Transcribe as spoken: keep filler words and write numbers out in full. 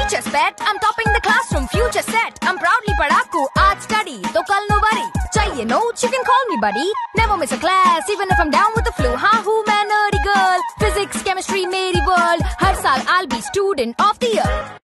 Teacher's pet, I'm topping the classroom, future set. I'm proudly padaku, art study, to kal no worry. Chahiye notes, you can call me buddy. Never miss a class, even if I'm down with the flu. Ha, who man, nerdy girl. Physics, chemistry, meri world. Har saal I'll be student of the year.